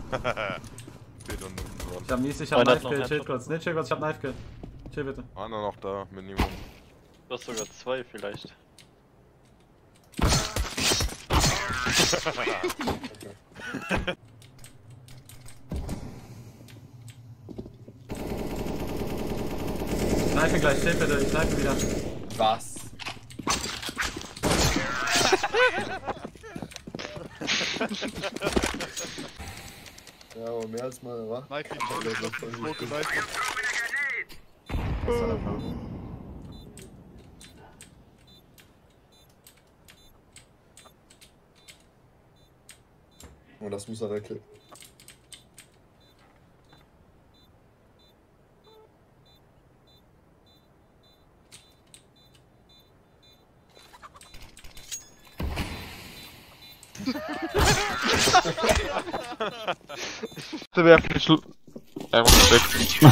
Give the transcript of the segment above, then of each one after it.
Steht unten dran. Ich hab mies, ich hab Knife Kill, chill kurz. Ne, chill kurz, ich hab Knife Kill. Chill bitte. Einer noch da, Minimum. Du hast sogar zwei vielleicht. Knife gleich, chill bitte, ich knife wieder. Was? Ja, aber mehr als mal, wa? Knife ihn, Smoke, Knife. Was war der Plan? Oh, das muss er wegklicken. Der werfen die Schlu... Einfach weg.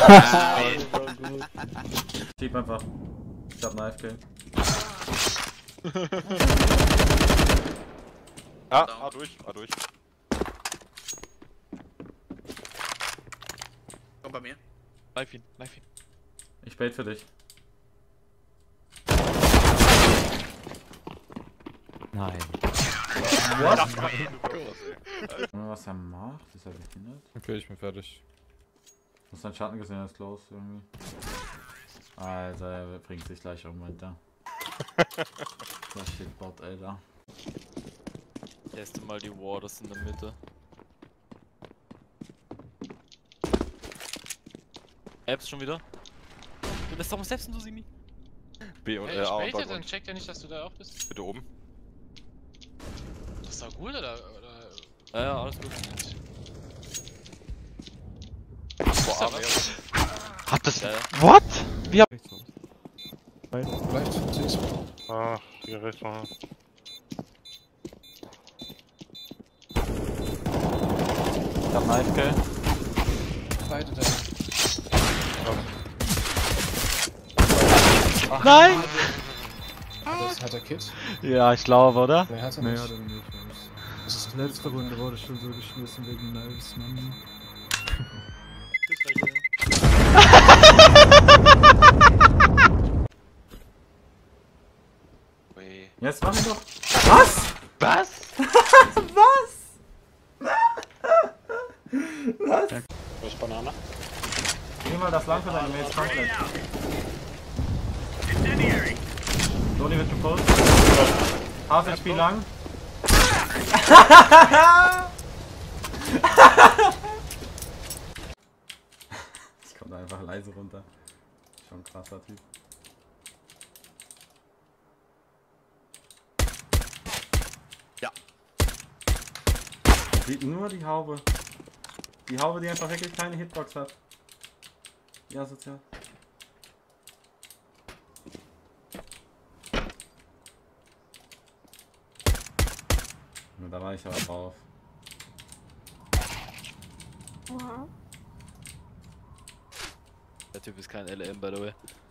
Schieb einfach. Ich hab Knife Kill. Ah, durch. Komm bei mir. Knife ihn. Ich bait für dich. Nein. Was er macht, ist er behindert? Okay, ich bin fertig. Du hast deinen Schatten gesehen, er ist close irgendwie. Alter, er bringt sich gleich irgendwann da. Das steht Bot, Alter. Erste Mal die Warders in der Mitte. Apps schon wieder? Du lässt doch mal selbst du sie nie. B und Hey, A und später, dann Background. checkt ja nicht, dass du da auch bist. Bitte oben. Das ist doch gut, oder? Ja, alles gut. Boah, A mehr. Hat das. What? Vielleicht siehst du. Ah, hier rechts mal. Ich hab Knife Kill. Beide da. Nein! Hat er Kit? Ja, ich glaube, oder? Nee, hat er Nee, nicht. hat er nicht. Das ist letzte Runde wurde schon so geschmissen wegen Knives, Mann. Jetzt mach ihn doch. Was? Was? Was? Wo ist Banane? Geh mal das Land für deine Mates komplett. Loni wird gepullt. Half HP lang. Ich komm da einfach leise runter. Schon ein krasser Typ. Ja. Sieht nur die Haube. Die Haube, die einfach wirklich keine Hitbox hat. Ja, sozial. Na, da war ich aber drauf. Der Typ ist kein LM, by the way.